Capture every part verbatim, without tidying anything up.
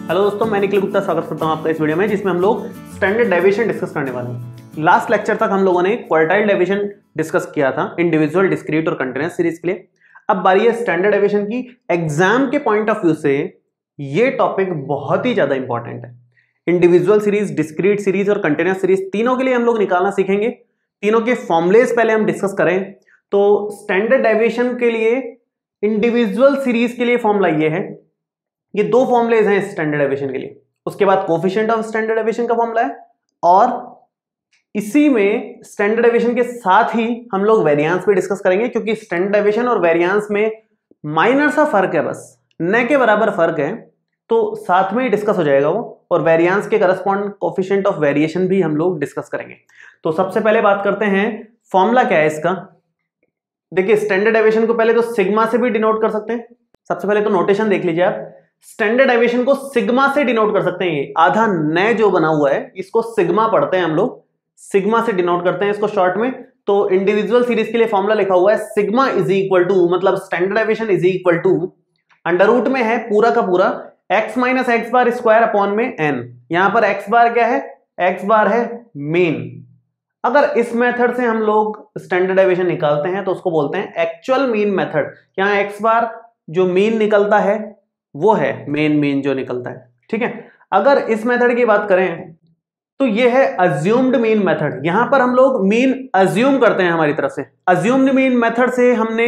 Hello दोस्तों, मैं निखिल गुप्ता स्वागत करता हूं आपका इस वीडियो में, जिसमें हम लोग स्टैंडर्ड डेविएशन डिस्कस करने वाले हैं। लास्ट लेक्चर तक हम लोगों ने क्वार्टाइल डेविएशन डिस्कस किया था इंडिविजुअल, डिस्क्रीट और कंटीन्यूअस सीरीज के लिए। अब बारी है स्टैंडर्ड डेविएशन की। एग्जाम के पॉइंट ऑफ व्यू से ये टॉपिक बहुत ही ज्यादा इंपॉर्टेंट है। इंडिविजुअल सीरीज, डिस्क्रीट सीरीज और कंटीन्यूअस सीरीज तीनों के लिए हम लोग निकालना सीखेंगे। तीनों के फॉर्मुलेज पहले हम डिस्कस करें तो स्टैंडर्ड डेविएशन के लिए, इंडिविजुअल सीरीज के लिए फॉर्मूला ये है, ये दो फॉर्मुलेज हैं स्टैंडर्ड डेविएशन के लिए। उसके बाद कोफिशिएंट ऑफ स्टैंडर्ड डेविएशन का फॉर्मूला है, और इसी में स्टैंडर्ड डेविएशन के साथ ही हम लोग वेरिएंस भी डिस्कस करेंगे, क्योंकि स्टैंडर्ड डेविएशन और वेरिएंस में माइनर सा फर्क है, बस न के बराबर फर्क है, तो साथ में ही डिस्कस हो जाएगा वो। और वेरिएंस के करस्पॉन्ड कोफिशिएंट ऑफ वेरिएशन भी हम लोग डिस्कस करेंगे। तो सबसे पहले बात करते हैं फॉर्मूला क्या है इसका। देखिए, स्टैंडर्ड डेविएशन को पहले तो सिग्मा से भी डिनोट कर सकते हैं। सबसे पहले तो नोटेशन देख लीजिए आप, स्टैंडर्ड डेविएशन को सिग्मा से डिनोट कर सकते हैं। ये आधा न जो बना हुआ है इसको सिग्मा पढ़ते हैं हम लोग, सिग्मा से डिनोट करते हैं इसको शॉर्ट में। तो इंडिविजुअल सीरीज के लिए फॉर्मूला लिखा हुआ है सिग्मा इज इक्वल टू, मतलब standard deviation is equal to under root में है पूरा का पूरा x minus x bar square upon में n। यहां पर x बार क्या है? x बार है मीन। अगर इस मेथड से हम लोग स्टैंडर्ड डेविएशन निकालते हैं तो उसको बोलते हैं एक्चुअल मीन मेथड। यहां x बार जो मीन निकलता है वो है मेन मीन जो निकलता है, ठीक है। अगर इस मेथड की बात करें तो ये है अज्यूम्ड मीन मेथड। यहां पर हम लोग मीन अज्यूम करते हैं हमारी तरफ से। अज्यूम्ड मीन मेथड से हमने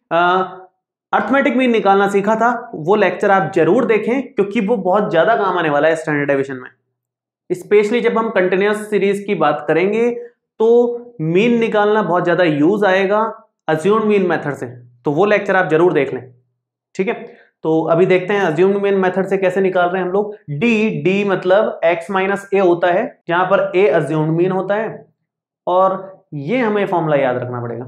अर्थमेटिक मीन निकालना सीखा था, वो लेक्चर आप जरूर देखें, क्योंकि वो बहुत ज्यादा काम आने वाला है स्टैंडर्ड डेविएशन में। स्पेशली जब हम कंटीन्यूअस सीरीज की बात करेंगे तो मीन निकालना बहुत ज्यादा यूज आएगा अज्यूम्ड मीन मेथड से, तो वो लेक्चर आप जरूर देख लें, ठीक है। तो अभी देखते हैं अज्यूम्ड मीन मेथड से कैसे निकाल रहे हैं हम लोग। डी डी मतलब x माइनस ए होता है, जहां पर a अज्यूम्ड मीन होता है, और ये हमें फॉर्मूला याद रखना पड़ेगा।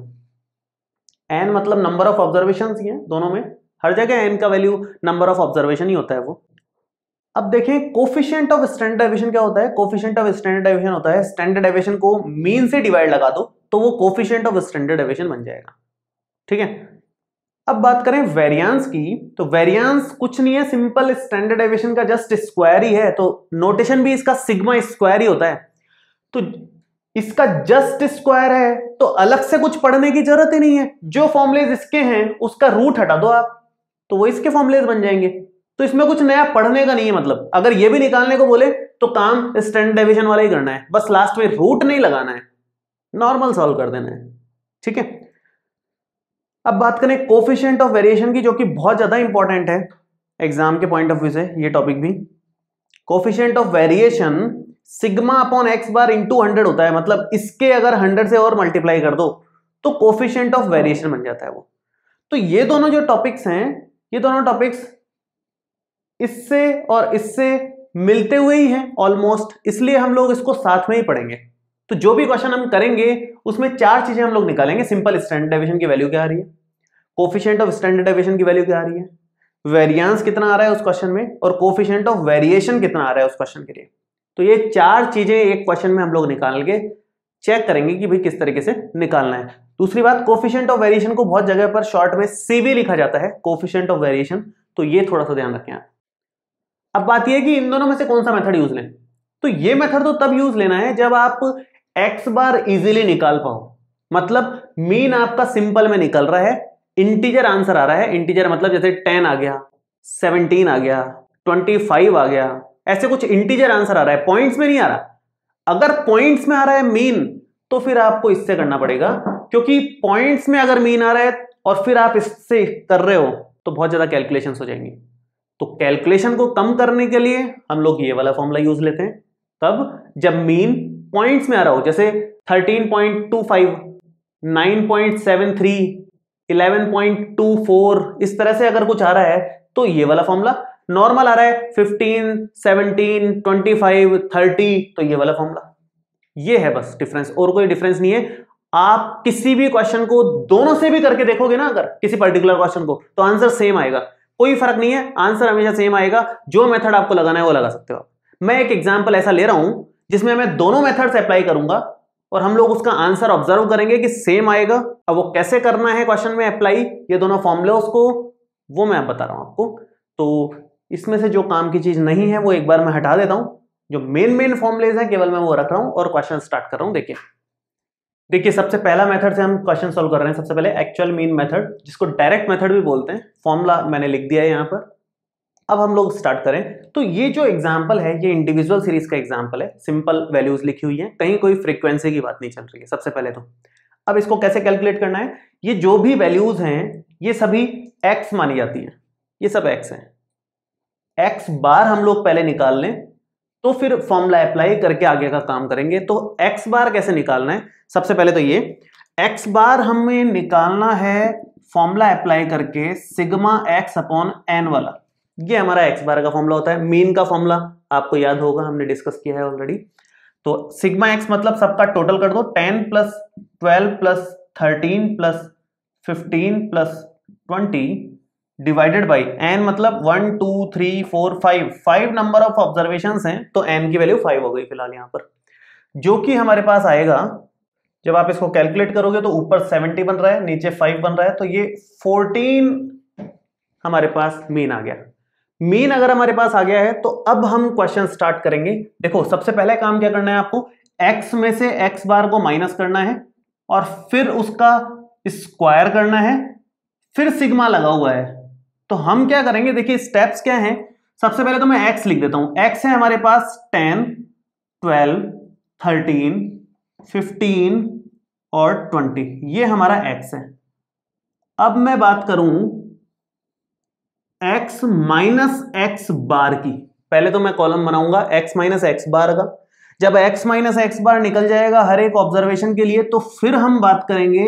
n मतलब नंबर ऑफ ऑब्जर्वेशंस ही है दोनों में, हर जगह n का वैल्यू नंबर ऑफ ऑब्जर्वेशन ही होता है वो। अब देखें कोफिशिएंट ऑफ स्टैंडर्ड डेविएशन क्या होता है। कोफिशिएंट ऑफ स्टैंडर्ड डेविएशन होता है, स्टैंडर्ड डेविएशन को मीन से डिवाइड लगा दो तो वो कोफिशिएंट ऑफ स्टैंडर्ड डेविएशन बन जाएगा, ठीक है। अब बात करें वेरिएंस की, तो वेरिएंस कुछ नहीं है, सिंपल स्टैंडर्ड डेविएशन का जस्ट स्क्वायर ही है, तो नोटेशन भी इसका सिग्मा स्क्वायर ही होता है। तो इसका जस्ट स्क्वायर है तो अलग से कुछ पढ़ने की जरूरत ही नहीं है। जो फॉर्मुलेज इसके हैं उसका रूट हटा दो आप, तो वो इसके फॉर्मुलेज बन जाएंगे। तो इसमें कुछ नया पढ़ने का नहीं है। मतलब अगर ये भी निकालने को बोले तो काम स्टैंडर्ड डेविएशन वाला ही करना है, बस लास्ट में रूट नहीं लगाना है, नॉर्मल सॉल्व कर देना है, ठीक है। अब बात करें कोफिशिएंट ऑफ वेरिएशन की, जो कि बहुत ज्यादा इंपॉर्टेंट है एग्जाम के पॉइंट ऑफ व्यू से ये टॉपिक भी। Coefficient of variation sigma upon x bar into hundred होता है, मतलब इसके अगर हंड्रेड से और मल्टीप्लाई कर दो तो कोफिशिएंट ऑफ वेरिएशन बन जाता है वो। तो ये दोनों जो टॉपिक्स हैं, ये दोनों टॉपिक्स इससे और इससे मिलते हुए ही हैं ऑलमोस्ट, इसलिए हम लोग इसको साथ में ही पढ़ेंगे। तो जो भी क्वेश्चन हम करेंगे उसमें चार चीजें हम लोग निकालेंगे। सिंपल स्टैंडर्ड डेविएशन की वैल्यू क्या आ रही है, कोफिशिएंट ऑफ स्टैंडर्ड डेविएशन की वैल्यू क्या आ रही है, वेरिएंस कितना आ रहा है उस क्वेश्चन में, और कोफिशिएंट ऑफ वेरिएशन कितना आ रहा है उस क्वेश्चन के लिए। तो ये चार चीजें एक क्वेश्चन में हम लोग निकाल के चेक करेंगे कि भाई किस तरीके से निकालना है। दूसरी बात, कोफिशिएंट ऑफ वेरिएशन को बहुत जगह पर शॉर्ट में सीवी लिखा जाता है, कोफिशिएंट ऑफ वेरिएशन, तो ये थोड़ा सा ध्यान रखें आप। अब बात यह कि इन दोनों में से कौन सा मेथड यूज लें। तो ये मेथड तो तब यूज लेना है जब आप एक्स बार इजीली निकाल पाओ, मतलब मीन आपका सिंपल में निकल रहा है, इंटीजर आंसर आ रहा है। इंटीजर मतलब जैसे टेन आ गया, सेवनटीन आ गया, ट्वेंटी फाइव आ गया, ऐसे कुछ इंटीजर आंसर आ रहा है, पॉइंट्स में नहीं आ रहा। अगर पॉइंट्स में आ रहा है मीन तो फिर आपको इससे करना पड़ेगा, क्योंकि पॉइंट्स में अगर मीन आ रहा है और फिर आप इससे कर रहे हो तो बहुत ज्यादा कैलकुलेशंस हो जाएंगी। तो कैलकुलेशन को कम करने के लिए हम लोग ये वाला फॉर्मूला यूज लेते हैं, तब जब मीन पॉइंट्स में आ रहा हो, जैसे thirteen point two five, nine point seven three, eleven point two four, इस तरह से अगर कुछ आ रहा है तो ये वाला फॉर्मूला। नॉर्मल आ रहा है fifteen, seventeen, twenty five, thirty, तो ये वाला फॉर्मूला। ये है बस डिफरेंस, और कोई डिफरेंस नहीं है। आप किसी भी क्वेश्चन को दोनों से भी करके देखोगे ना, अगर किसी पर्टिकुलर क्वेश्चन को, तो आंसर सेम आएगा, कोई फर्क नहीं है, आंसर हमेशा सेम आएगा। जो मेथड आपको लगाना है वो लगा सकते हो आप। मैं एक एग्जांपल ऐसा ले रहा हूं जिसमें मैं दोनों मेथड्स अप्लाई करूंगा और हम लोग उसका आंसर ऑब्जर्व करेंगे कि सेम आएगा। अब वो कैसे करना है क्वेश्चन में अप्लाई, ये दोनों फॉर्मूले उसको, वो मैं बता रहा हूं आपको। तो इसमें से जो काम की चीज नहीं है वो एक बार मैं हटा देता हूं, जो मेन मेन फॉर्मुलेज है केवल मैं वो रख रहा हूं और क्वेश्चन स्टार्ट कर रहा हूं। देखिए देखिए सबसे पहला मेथड से हम क्वेश्चन सॉल्व कर रहे हैं। सबसे पहले एक्चुअल मीन मेथड, जिसको डायरेक्ट मेथड भी बोलते हैं, फॉर्मूला मैंने लिख दिया है यहां पर। अब हम लोग स्टार्ट करें तो ये जो एग्जांपल है ये इंडिविजुअल सीरीज का एग्जांपल है, सिंपल वैल्यूज लिखी हुई है, कहीं कोई फ्रीक्वेंसी की बात नहीं चल रही है सबसे पहले तो। अब इसको कैसे कैलकुलेट करना है, ये जो भी वैल्यूज हैं ये सभी एक्स मानी जाती हैं, ये सब एक्स हैं। एक्स बार हम लोग पहले निकाल लें तो फिर फॉर्मूला अप्लाई करके आगे का काम करेंगे। तो एक्स बार कैसे निकालना है, सबसे पहले तो ये एक्स बार हमें निकालना है फॉर्मूला अप्लाई करके सिग्मा एक्स अपॉन एन वाला। ये हमारा एक्स बार का फॉर्मूला होता है। मीन का फॉर्मूला आपको याद होगा, हमने डिस्कस किया है ऑलरेडी। तो सिग्मा एक्स मतलब सबका टोटल कर दो, ten plus twelve plus thirteen plus fifteen plus twenty divided by n, मतलब one two three four five, five number of observations हैं तो एन की वैल्यू फाइव हो गई फिलहाल यहां पर, जो कि हमारे पास आएगा जब आप इसको कैलकुलेट करोगे तो ऊपर सेवेंटी बन रहा है, नीचे फाइव बन रहा है, तो ये फोर्टीन हमारे पास मीन आ गया। मीन अगर हमारे पास आ गया है तो अब हम क्वेश्चन स्टार्ट करेंगे। देखो सबसे पहले काम क्या करना है आपको, x में से x बार को माइनस करना है और फिर उसका स्क्वायर करना है, फिर सिग्मा लगा हुआ है। तो हम क्या करेंगे, देखिए स्टेप्स क्या हैं। सबसे पहले तो मैं x लिख देता हूं। x है हमारे पास टेन, ट्वेल्व, थर्टीन, फिफ्टीन और ट्वेंटी, ये हमारा x है। अब मैं बात करूं x माइनस एक्स बार की, पहले तो मैं कॉलम बनाऊंगा x माइनस एक्स बार का। जब x माइनस एक्स बार निकल जाएगा हर एक ऑब्जर्वेशन के लिए तो फिर हम बात करेंगे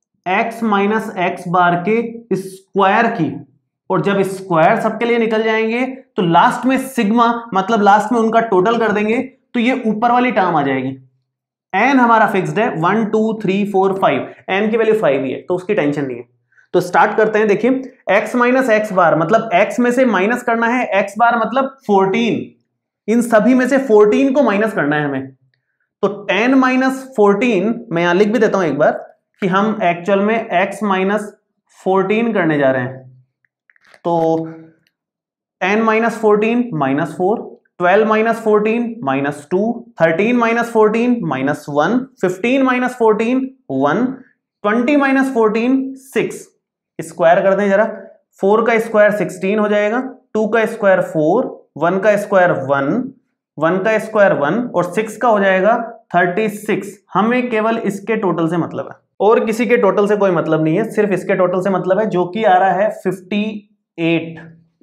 x माइनस एक्स बार के स्क्वायर की, और जब स्क्वायर सबके लिए निकल जाएंगे तो लास्ट में सिग्मा, मतलब लास्ट में उनका टोटल कर देंगे तो ये ऊपर वाली टर्म आ जाएगी। n हमारा फिक्स्ड है, one two three four five, n की वैल्यू फाइव ही है तो उसकी टेंशन नहीं है। तो स्टार्ट करते हैं। देखिए x माइनस एक्स बार मतलब x में से माइनस करना है, x बार मतलब फोर्टीन, इन सभी में से फोर्टीन को माइनस करना है हमें। तो टेन माइनस फोर्टीन, मैं यहां लिख भी देता हूं एक बार कि हम एक्चुअल में x माइनस फोर्टीन करने जा रहे हैं। तो ten minus fourteen minus four, twelve minus fourteen minus two, thirteen minus fourteen minus one, fifteen minus fourteen one, twenty minus fourteen six. Square कर दें जरा, फोर का स्क्वायर सिक्सटीन हो जाएगा, टू का स्क्वायर फोर, वन का square one, one का square one और सिक्स का हो जाएगा थर्टी सिक्स। हमें केवल इसके टोटल से मतलब है और किसी के टोटल से कोई मतलब नहीं है, सिर्फ इसके टोटल से मतलब है, जो कि आ रहा है फिफ्टी एट।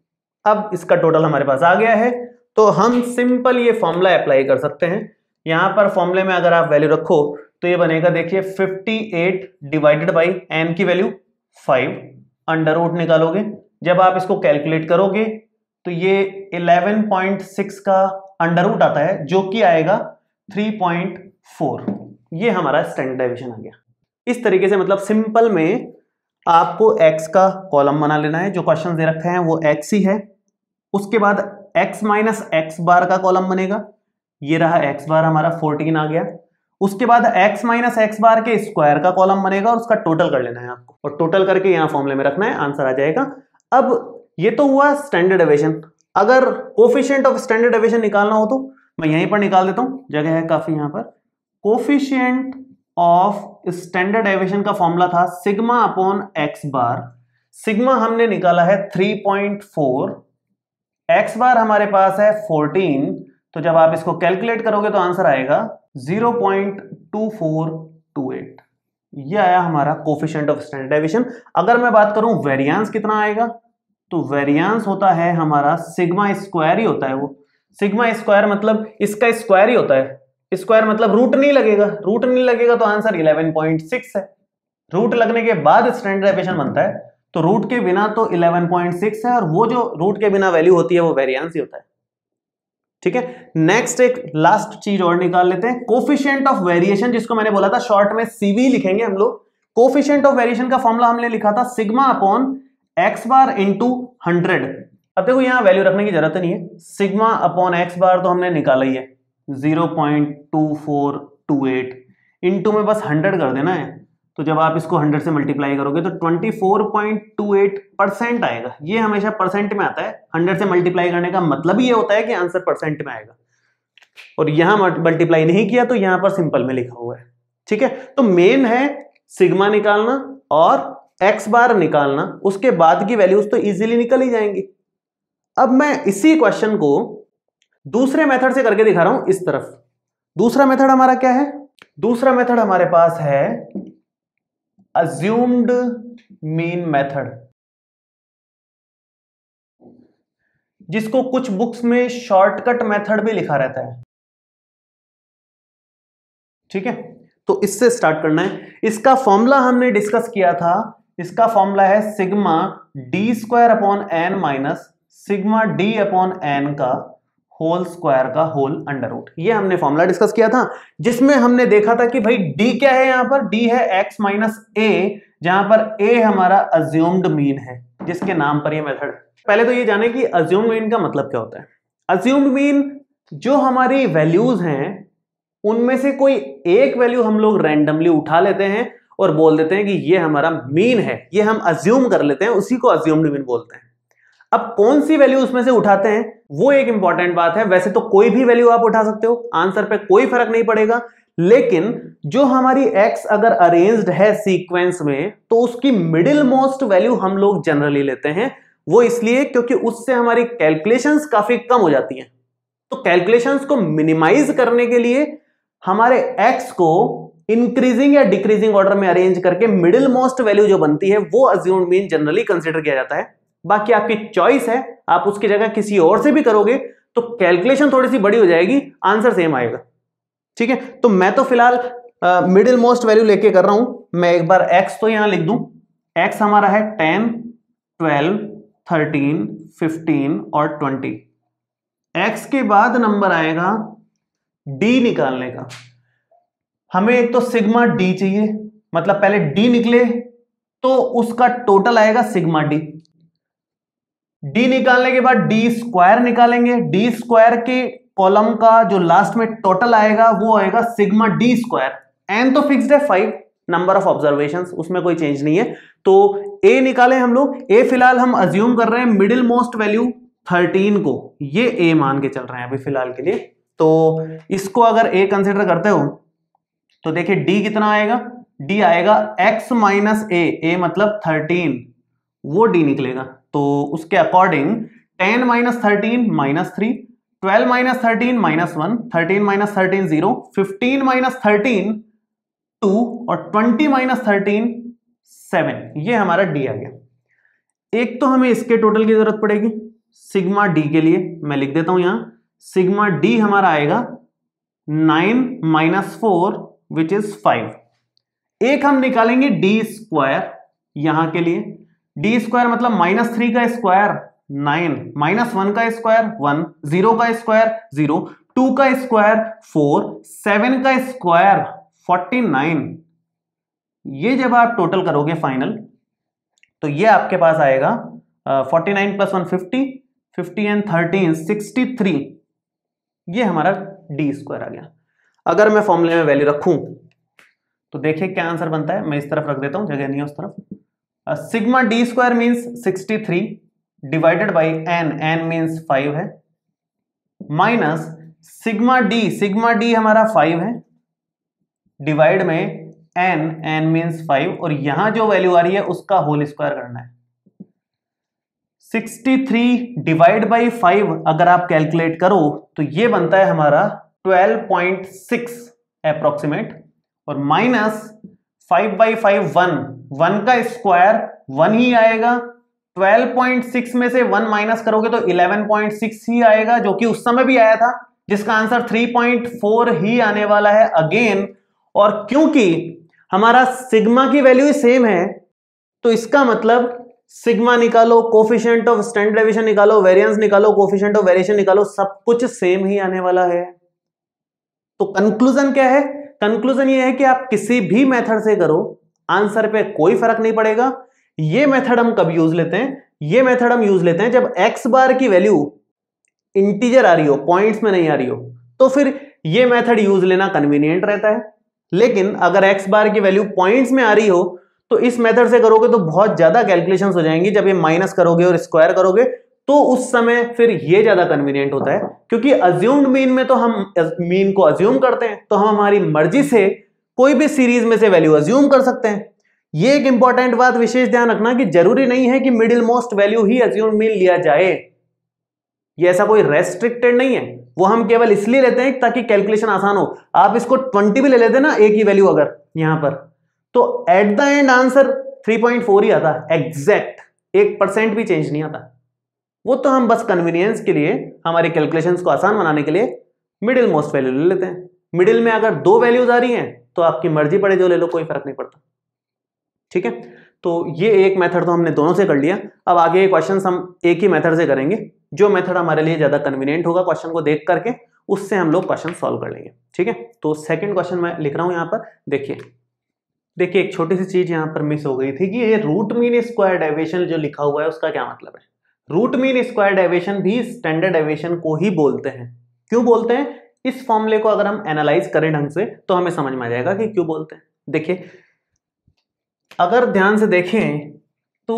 अब इसका टोटल हमारे पास आ गया है तो हम सिंपल ये फॉर्मूला अप्लाई कर सकते हैं। यहां पर फॉर्मूले में अगर आप वैल्यू रखो तो ये बनेगा, देखिए fifty eight divided by n की वैल्यू फाइव, अंडर रूट निकालोगे, जब आप इसको कैलकुलेट करोगे तो ये इलेवन पॉइंट सिक्स का अंडर रूट आता है, जो कि आएगा थ्री पॉइंट फोर। ये हमारा स्टैंडर्ड डेविएशन आ गया। इस तरीके से मतलब सिंपल में आपको x का कॉलम बना लेना है, जो क्वेश्चन दे रखे हैं वो x ही है। उसके बाद x माइनस एक्स बार का कॉलम बनेगा, ये रहा x बार हमारा फोर्टीन आ गया। उसके बाद x माइनस एक्स बार के स्क्वायर का कॉलम बनेगा और उसका टोटल कर लेना है आपको, और टोटल करके यहां फॉर्मूले में रखना है, आंसर आ जाएगा। अब ये तो हुआ स्टैंडर्ड डेविएशन। अगर कोफिशिएंट ऑफ स्टैंडर्ड डेविएशन निकालना हो तो मैं यहीं पर निकाल देता हूं, जगह है काफी यहां पर। कोफिशिएंट ऑफ स्टैंडर्ड डेविएशन का फॉर्मूला था sigma upon x bar. Sigma हमने निकाला है three point four, x bar हमारे पास है फोर्टीन, तो जब आप इसको कैलकुलेट करोगे तो आंसर आएगा zero point two four two eight. ये आया हमारा कोफिशिएंट ऑफ स्टैंडर्ड डेविएशन। अगर मैं बात करूं वेरिएंस कितना आएगा, तो वेरिएंस होता है हमारा सिग्मा स्क्वायर ही होता है। वो सिग्मा स्क्वायर मतलब इसका स्क्वायर ही होता है, स्क्वायर मतलब रूट नहीं लगेगा, रूट नहीं लगेगा तो आंसर इलेवन पॉइंट सिक्स है। रूट लगने के बाद स्टैंडर्ड डेविएशन बनता है, तो रूट के बिना तो इलेवन पॉइंट सिक्स है, और वो जो रूट के बिना वैल्यू होती है वो वेरिएंस ही होता है। ठीक है, नेक्स्ट एक लास्ट चीज और निकाल लेते हैं, कोफिशिएंट ऑफ वेरिएशन, जिसको मैंने बोला था शॉर्ट में सीवी लिखेंगे हम लोग। कोफिशिएंट ऑफ वेरिएशन का फॉर्मूला हमने लिखा था sigma upon x bar into hundred. अब देखो यहां वैल्यू रखने की जरूरत नहीं है, सिग्मा अपॉन एक्स बार तो हमने निकाला ही है zero point two four two eight, into में बस हंड्रेड कर देना है, तो जब आप इसको हंड्रेड से मल्टीप्लाई करोगे तो twenty four point two eight percent आएगा। ये हमेशा परसेंट में आता है, हंड्रेड से मल्टीप्लाई करने का मतलब ये होता है कि आंसर परसेंट में आएगा, और यहां मल्टीप्लाई नहीं किया तो यहां पर सिंपल में लिखा हुआ है। ठीक है, तो मेन है सिग्मा निकालना और एक्स बार निकालना, उसके बाद की वैल्यूज तो इजीली निकल ही जाएंगी। अब मैं इसी क्वेश्चन को दूसरे मेथड से करके दिखा रहा हूं इस तरफ। दूसरा मेथड हमारा क्या है? दूसरा मेथड हमारे पास है अज्यूम्ड मीन मेथड, जिसको कुछ बुक्स में शॉर्टकट मेथड भी लिखा रहता है। ठीक है, तो इससे स्टार्ट करना है। इसका फॉर्मूला हमने डिस्कस किया था, इसका फॉर्मूला है sigma D square upon n minus sigma D upon N का होल स्क्वायर का होल अंडर रूट। ये हमने फॉर्मूला डिस्कस किया था, जिसमें हमने देखा था कि भाई डी क्या है, यहां पर डी है एक्स माइनस ए, जहां पर ए हमारा अज्यूम्ड मीन है, जिसके नाम पर ये मेथड। पहले तो ये जाने कि अज्यूम्ड मीन का मतलब क्या होता है। अज्यूम्ड मीन जो हमारी वैल्यूज हैं उनमें से कोई एक वैल्यू हम लोग रैंडमली उठा लेते हैं और बोल देते हैं कि ये हमारा मीन है, ये हम अज्यूम कर लेते हैं, उसी को अज्यूम्ड मीन बोलते हैं। अब कौन सी वैल्यू उसमें से उठाते हैं वो एक इंपॉर्टेंट बात है। वैसे तो कोई भी वैल्यू आप उठा सकते हो, आंसर पे कोई फर्क नहीं पड़ेगा, लेकिन जो हमारी x अगर अरेंज्ड है सीक्वेंस में तो उसकी मिडिल मोस्ट वैल्यू हम लोग जनरली लेते हैं। वो इसलिए क्योंकि उससे हमारी कैलकुलेशंस काफी कम हो जाती हैं। तो कैलकुलेशंस को मिनिमाइज करने के लिए हमारे x को इंक्रीजिंग या डिक्रीजिंग ऑर्डर में अरेंज करके मिडिल मोस्ट वैल्यू जो बनती है वो अज्यूम्ड मीन जनरली कंसीडर किया जाता है। बाकी आपकी चॉइस है, आप उसकी जगह किसी और से भी करोगे तो कैलकुलेशन थोड़ी सी बड़ी हो जाएगी, आंसर सेम आएगा। ठीक है, तो मैं तो फिलहाल मिडिल मोस्ट वैल्यू लेके कर रहा हूं। मैं एक बार x तो यहां लिख दूं, x हमारा है टेन, ट्वेल्व, थर्टीन, फिफ्टीन और ट्वेंटी। x के बाद नंबर आएगा d निकालने का। हमें एक तो सिग्मा d चाहिए, मतलब पहले d निकले तो उसका टोटल आएगा सिग्मा d। d निकालने के बाद d स्क्वायर निकालेंगे, d स्क्वायर के कॉलम का जो लास्ट में टोटल आएगा वो आएगा सिग्मा d स्क्वायर। n तो फिक्स्ड है फाइव, नंबर ऑफ ऑब्जर्वेशंस, उसमें कोई चेंज नहीं है। तो a निकालें हम लोग। a फिलहाल हम अज्यूम कर रहे हैं मिडिल मोस्ट वैल्यू थर्टीन को, ये a मान के चल रहे हैं अभी फिलहाल के लिए। तो इसको अगर a कंसिडर करते हो तो देखिए d कितना आएगा, d आएगा x माइनस a, a मतलब थर्टीन, वो d निकलेगा। तो उसके according ten minus thirteen minus three, twelve minus thirteen minus one, thirteen minus thirteen zero, fifteen minus thirteen two और ट्वेंटी माइनस थर्टीन सेवन। ये हमारा डी आ गया। एक तो हमें इसके टोटल की जरूरत पड़ेगी सिग्मा डी के लिए, मैं लिख देता हूं यहां, सिग्मा डी हमारा आएगा nine minus four which is five. एक हम निकालेंगे डी स्क्वायर यहां के लिए, डी स्क्वायर मतलब माइनस थ्री का स्क्वायर नाइन, माइनस वन का स्क्वायर वन, जीरो का स्क्वायर जीरो, टू का स्क्वायर फोर, सेवन का स्क्वायर फोर्टी नाइन। ये जब आप टोटल करोगे फाइनल तो ये आपके पास आएगा forty nine plus one fifty, fifty and thirteen sixty three. ये हमारा डी स्क्वायर आ गया। अगर मैं फॉर्मूले में वैल्यू रखूं तो देखिए क्या आंसर बनता है। मैं इस तरफ रख देता हूं, जगह नहीं है उस तरफ। Sigma D square means sixty three divided by N, N means five है, minus sigma D, sigma D हमारा फाइव है, डिवाइड में एन, एन मीन्स फाइव, और यहां जो वैल्यू आ रही है उसका होल स्क्वायर करना है। Sixty three divide by five अगर आप कैलकुलेट करो तो ये बनता है हमारा ट्वेल्व पॉइंट सिक्स अप्रोक्सीमेट, और minus five by five one, one का स्क्वायर वन ही आएगा, ट्वेल्व पॉइंट सिक्स में से वन माइनस करोगे तो इलेवन पॉइंट सिक्स ही आएगा, जो कि उस समय भी आया था, जिसका आंसर थ्री पॉइंट फोर ही आने वाला है अगेन। और क्योंकि हमारा सिग्मा की वैल्यू सेम है तो इसका मतलब सिग्मा निकालो, कोफिशिएंट ऑफ स्टैंडर्ड डेविएशन निकालो, वेरिएंस निकालो, कोफिशिएंट ऑफ वेरिएशन निकालो, सब कुछ सेम ही आने वाला है। तो कंक्लूजन क्या है? कंक्लूजन ये है कि आप किसी भी मेथड से करो, आंसर पे कोई फर्क नहीं पड़ेगा। ये मेथड हम कब यूज लेते हैं? ये मेथड हम यूज लेते हैं जब एक्स बार की वैल्यू इंटीजर आ रही हो, पॉइंट्स में नहीं आ रही हो, तो फिर ये मेथड यूज लेना कन्वीनियंट रहता है। लेकिन अगर एक्स बार की वैल्यू पॉइंट्स में आ रही हो तो इस मेथड से करोगे तो बहुत ज्यादा कैलकुलेशंस हो जाएंगी। जब ये माइनस करोगे और स्क्वायर करोगे तो उस समय फिर ये ज्यादा कन्वीनियंट होता है, क्योंकि अज्यूम्ड मीन में तो हम मीन को अज्यूम करते हैं, तो हम हमारी मर्जी से कोई भी सीरीज में से वैल्यू अज्यूम कर सकते हैं। ये एक इंपॉर्टेंट बात विशेष ध्यान रखना कि जरूरी नहीं है कि मिडिल मोस्ट वैल्यू ही अज्यूम्ड मीन लिया जाए। ये ऐसा कोई रेस्ट्रिक्टेड नहीं है, वो हम केवल इसलिए लेते हैं ताकि कैलकुलेशन आसान हो। आप इसको ट्वेंटी भी ले लेते ना एक ही वैल्यू अगर यहां पर, तो at the end answer three point four ही आता एग्जैक्ट, एक परसेंट भी चेंज नहीं आता। वो तो हम बस कन्वीनियंस के लिए, हमारे कैलकुलेशंस को आसान बनाने के लिए मिडिल मोस्ट वैल्यू ले लेते हैं। मिडिल में अगर दो वैल्यूज आ रही हैं तो आपकी मर्जी पड़े जो ले लो, कोई फर्क नहीं पड़ता। ठीक है, तो ये एक मेथड तो हमने दोनों से कर लिया। अब आगे ये क्वेश्चन हम एक ही मेथड से करेंगे, जो मेथड हमारे लिए ज्यादा कन्वीनियंट होगा क्वेश्चन को देख करके, उससे हम लोग क्वेश्चन सॉल्व कर लेंगे। ठीक है, तो सेकंड क्वेश्चन मैं लिख रहा हूं यहां पर। देखिए देखिए एक छोटी सी चीज यहां पर मिस हो गई थी कि ये रूट मीन स्क्वायर डेविएशन जो लिखा हुआ है उसका क्या मतलब है। रूट मीन स्क्वायर डेविएशन भी स्टैंडर्ड डेविएशन को ही बोलते हैं। क्यों बोलते हैं, इस फॉर्मूले को अगर हम एनालाइज करें ढंग से तो हमें समझ में आ जाएगा कि क्यों बोलते हैं। देखिए अगर ध्यान से देखें तो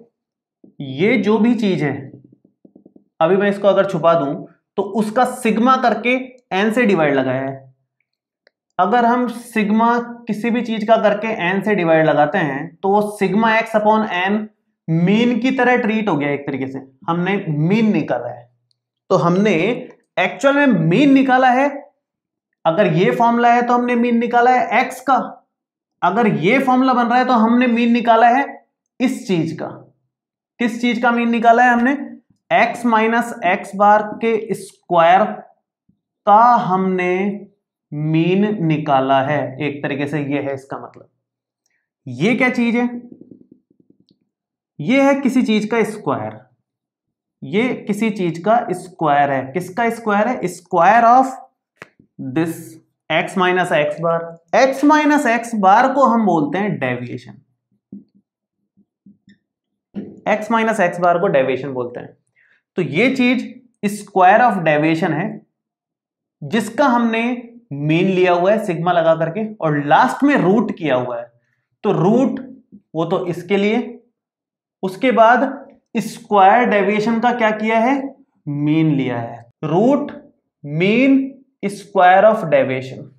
ये जो भी चीज है, अभी मैं इसको अगर छुपा दूं तो उसका सिग्मा करके एन से डिवाइड लगाया है। अगर हम सिग्मा किसी भी चीज का करके एन से डिवाइड लगाते हैं तो वो sigma x upon N mean की तरह ट्रीट हो गया। एक तरीके से हमने मीन निकाला है, तो हमने एक्चुअल में मीन निकाला है। अगर ये फॉर्मूला है तो हमने मीन निकाला है एक्स का, अगर ये फॉर्मूला बन रहा है तो हमने मीन निकाला है इस चीज का। किस चीज का मीन निकाला है हमने, एक्स माइनस एक्स बार के स्क्वायर का हमने मीन निकाला है। एक तरीके से ये है इसका मतलब। ये क्या चीज है, ये है किसी चीज का स्क्वायर, ये किसी चीज का स्क्वायर है। किसका स्क्वायर है, square of this x minus x bar. x minus x bar को हम बोलते हैं deviation, x minus x bar को डेविएशन बोलते हैं। तो ये चीज स्क्वायर ऑफ डेविएशन है जिसका हमने मीन लिया हुआ है सिग्मा लगा करके, और लास्ट में रूट किया हुआ है। तो रूट वो तो इसके लिए, उसके बाद स्क्वायर डेविएशन का क्या किया है, मीन लिया है। Root mean square of deviation,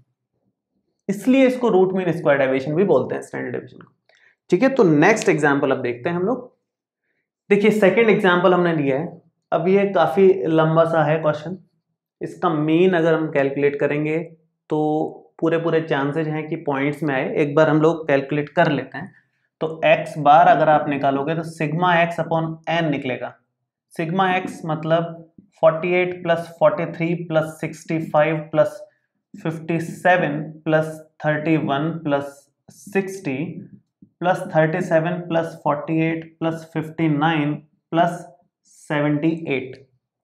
इसलिए इसको रूट मीन स्क्वायर डेविएशन भी बोलते हैं स्टैंडर्ड डेविएशन को। ठीक है, तो नेक्स्ट एग्जांपल अब देखते हैं हम लोग। देखिए सेकंड एग्जांपल हमने लिया है। अब ये काफी लंबा सा है क्वेश्चन, इसका मीन अगर हम कैलकुलेट करेंगे तो पूरे पूरे चांसेज हैं कि पॉइंट्स में आए। एक बार हम लोग कैलकुलेट कर लेते हैं। तो x बार अगर आप निकालोगे तो सिग्मा x अपॉन एन निकलेगा। सिग्मा x मतलब forty eight plus forty three plus sixty five plus fifty seven plus thirty one plus sixty plus thirty seven plus forty eight plus fifty nine plus seventy eight,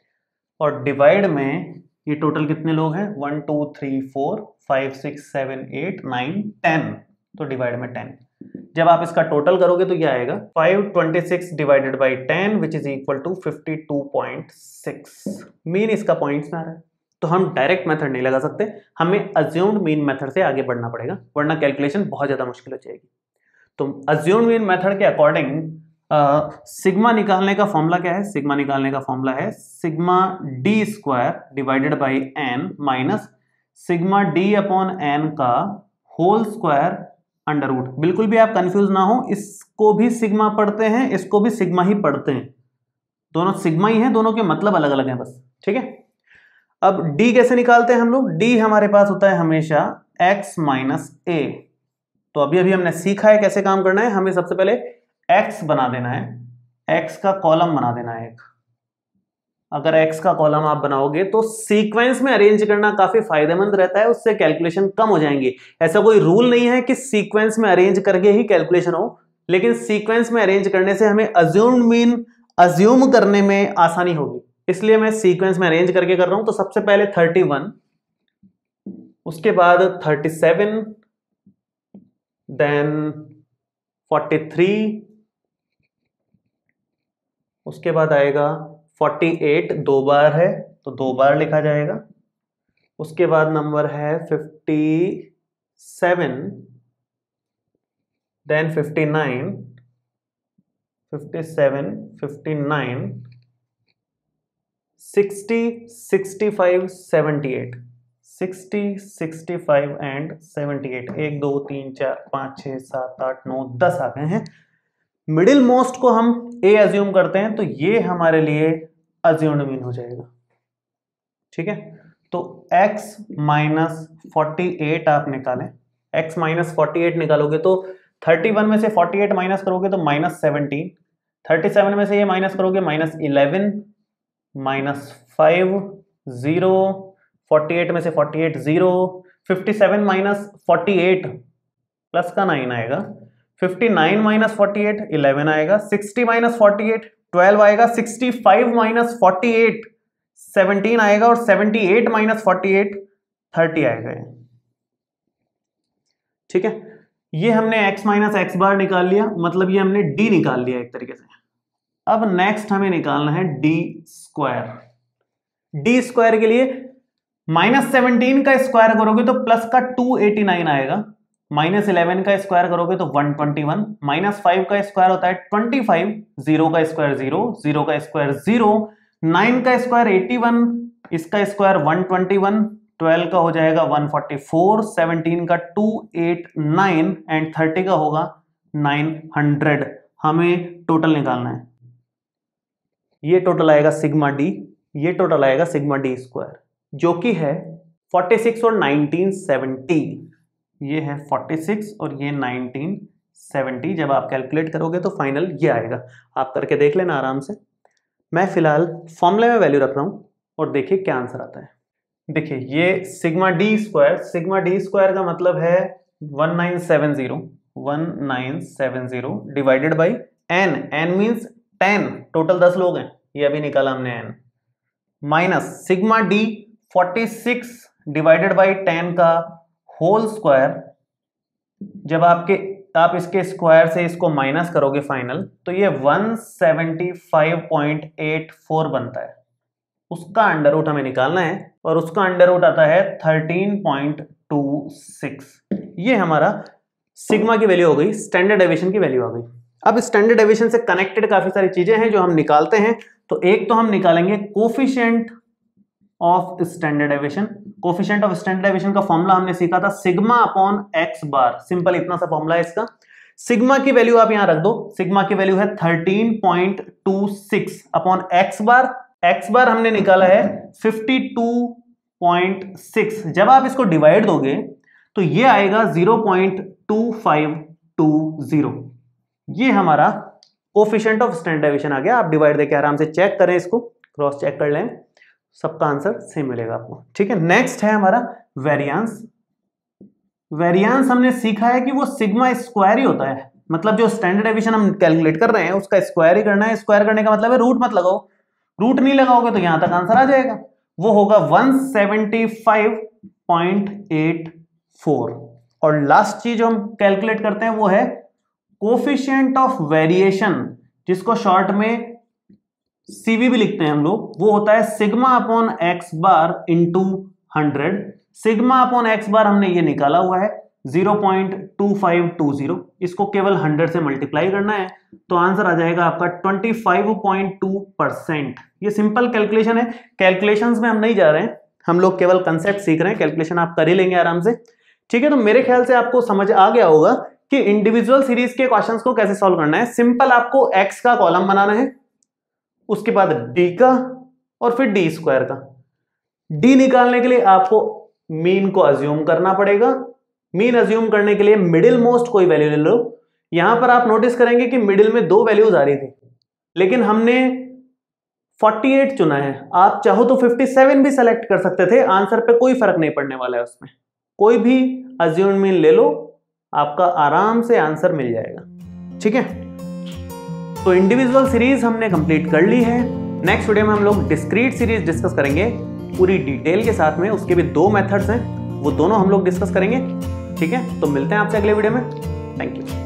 और divide में ये total कितने लोग हैं, one two three four five six seven eight nine ten, तो divide में ten. जब आप इसका टोटल करोगे तो क्या आएगा, five twenty six divided by ten which is equal to fifty two point six. Mean इसका पॉइंट्स में आ रहा है, तो हम डायरेक्ट मेथड नहीं लगा सकते, हमें अज्यूम्ड मीन मेथड से आगे बढ़ना पड़ेगा, वरना कैलकुलेशन बहुत ज्यादा मुश्किल हो जाएगी। तो अज्यूम्ड मीन मेथड के अकॉर्डिंग सिग्मा निकालने का फॉर्मूला क्या है, सिग्मा निकालने का फॉर्मूला है sigma D square divided by N minus sigma D upon N का होल स्क्वायर अंडर रूट। बिल्कुल भी आप कंफ्यूज ना हो, इसको भी सिग्मा पढ़ते हैं, इसको भी सिग्मा ही पढ़ते हैं, दोनों सिग्मा ही हैं, दोनों के मतलब अलग अलग हैं बस। ठीक है, अब d कैसे निकालते हैं हम लोग, d हमारे पास होता है हमेशा x माइनस ए। तो अभी अभी हमने सीखा है कैसे काम करना है। हमें सबसे पहले x बना देना है, x का कॉलम बना देना है एक। अगर x का कॉलम आप बनाओगे तो सीक्वेंस में अरेंज करना काफी फायदेमंद रहता है, उससे कैलकुलेशन कम हो जाएंगी। ऐसा कोई रूल नहीं है कि सीक्वेंस में अरेंज करके ही कैलकुलेशन हो, लेकिन सीक्वेंस में अरेंज करने से हमें अज्यूम्ड मीन अज्यूम करने में आसानी होगी, इसलिए मैं सीक्वेंस में अरेंज करके कर रहा हूं। तो सबसे पहले थर्टी वन, उसके बाद thirty seven, then forty three, उसके बाद आएगा फोर्टी एट, दो बार है तो दो बार लिखा जाएगा। उसके बाद नंबर है fifty seven, then fifty nine, fifty seven, fifty nine, sixty, sixty five, seventy eight, sixty, sixty five and seventy eight. एक, दो, तीन, चार, पाँच, छः, सात, आठ, नौ, दस आ गए हैं। मिडिल मोस्ट को हम ए अज्यूम करते हैं, तो ये हमारे लिए अज्यूम्ड मीन हो जाएगा। ठीक है, तो x माइनस फोर्टी एट आप निकालें, x माइनस फोर्टी एट निकालोगे तो थर्टी वन में से फोर्टी एट माइनस करोगे तो माइनस सेवनटीन, थर्टी सेवन में से ये माइनस करोगे minus eleven, minus five, zero, forty eight में से forty eight zero, fifty seven minus forty eight plus का नाइन आएगा, fifty nine minus forty eight eleven आएगा, sixty minus forty eight twelve आएगा, sixty five minus forty eight seventeen आएगा और seventy eight minus forty eight thirty आएगा। ठीक है, ये हमने x माइनस एक्स बार निकाल लिया, मतलब ये हमने d निकाल लिया एक तरीके से। अब नेक्स्ट हमें निकालना है d स्क्वायर। d स्क्वायर के लिए माइनस सेवनटीन का स्क्वायर करोगे तो प्लस का टू एटी नाइन आएगा, माइनस इलेवन का स्क्वायर करोगे तो one twenty one, minus five का स्क्वायर होता है ट्वेंटी फाइव, जीरो का स्क्वायर जीरो, जीरो का स्क्वायर जीरो, नाइन का स्क्वायर एटी वन, इसका square one twenty one, twelve का हो जाएगा वन फोर्टी फोर, सेवनटीन का two eighty nine and thirty का होगा नाइन हंड्रेड। हमें टोटल निकालना है, ये टोटल आएगा सिग्मा डी, ये टोटल आएगा सिग्मा डी स्क्वायर, जो कि है फोर्टी सिक्स और नाइनटीन सेवेंटी। ये है फोर्टी सिक्स और ये नाइनटीन सेवेंटी। जब आप कैलकुलेट करोगे तो फाइनल ये आएगा, आप करके देख लेना आराम से। मैं फिलहाल फॉर्मूले में वैल्यू रख रहा हूं और देखिए क्या आंसर आता है। देखिए ये sigma D square, sigma D square का मतलब है one nine seven zero, one nine seven zero divided by N, N means ten, total दस लोग हैं, ये अभी निकाला हमने N, minus sigma D forty six divided by ten का होल स्क्वायर। जब आपके आप इसके स्क्वायर से इसको माइनस करोगे फाइनल, तो ये one seventy five point eight four बनता है। उसका अंडर रूट हमें निकालना है और उसका अंडर रूट आता है थर्टीन पॉइंट टू सिक्स। ये हमारा सिग्मा की वैल्यू हो गई, स्टैंडर्ड डेविएशन की वैल्यू आ गई। अब स्टैंडर्ड डेविएशन से कनेक्टेड काफी सारी चीजें हैं जो हम निकालते हैं। तो एक तो हम निकालेंगे coefficient of standard deviation. Coefficient of standard deviation का फॉर्मूला हमने सीखा था sigma upon x bar, simple इतना सा फॉर्मूला है इसका। सिग्मा की वैल्यू आप यहां रख दो, सिग्मा की वैल्यू है thirteen point two six upon x bar, X bar हमने निकाला है फिफ्टी टू पॉइंट सिक्स। जब आप इसको डिवाइड दोगे तो ये आएगा zero point two five two zero. ये हमारा कोफिशिएंट ऑफ स्टैंडर्ड डेविएशन आ गया। आप डिवाइड देके आराम से चेक करें, इसको क्रॉस चेक कर लें, सबका आंसर सेम मिलेगा आपको। ठीक है, नेक्स्ट है हमारा वेरिएंस। वेरिएंस हमने सीखा है कि वो सिग्मा स्क्वायर ही होता है, मतलब जो स्टैंडर्ड डेविएशन हम कैलकुलेट कर रहे हैं उसका स्क्वायर ही करना है। स्क्वायर करने का मतलब है रूट मत लगाओ, रूट नहीं लगाओगे तो यहां तक आंसर आ जाएगा, वो होगा one seventy five point eight four. और लास्ट चीज जो हम कैलकुलेट करते हैं वो है कोफिशिएंट ऑफ वेरिएशन, जिसको शॉर्ट में सीवी भी लिखते हैं हम लोग। वो होता है sigma upon x bar into hundred. Sigma upon x bar हमने ये निकाला हुआ है zero point two five two zero, इसको केवल हंड्रेड से मल्टीप्लाई करना है तो आंसर आ जाएगा आपका twenty five point two percent. ये सिंपल कैलकुलेशन है, कैलकुलेशंस में हम नहीं जा रहे हैं, हम लोग केवल कंसेप्ट सीख रहे हैं, कैलकुलेशन आप कर ही लेंगे आराम से। ठीक है, तो मेरे ख्याल से आपको समझ आ गया होगा कि इंडिविजुअल सीरीज के क्वेश्चंस को कैसे सॉल्व करना है। सिंपल आपको एक्स का कॉलम बनाना है, उसके बाद डी का और फिर डी स्क्वायर का। डी निकालने के लिए आपको मीन को अज्यूम करना पड़ेगा। मीन अज्यूम करने के लिए मिडिल मोस्ट कोई वैल्यू ले लो। यहां पर आप नोटिस करेंगे कि मिडिल में दो वैल्यूज आ रही थी, लेकिन हमने फोर्टी एट चुना है। आप चाहो तो फिफ्टी सेवन भी सेलेक्ट कर सकते थे, आंसर पे कोई फर्क नहीं पड़ने वाला है उसमें। कोई भी अज्यूम मीन ले लो, आपका आराम से आंसर मिल जाएगा। ठीक है, तो इंडिविजुअल सीरीज हमने कंप्लीट कर ली है। नेक्स्ट वीडियो में हम लोग डिस्क्रीट सीरीज डिस्कस करेंगे पूरी डिटेल के साथ में। उसके भी दो मेथड्स हैं, वो दोनों हम लोग डिस्कस करेंगे। ठीक है, तो मिलते हैं आपसे अगले वीडियो में। Thank you.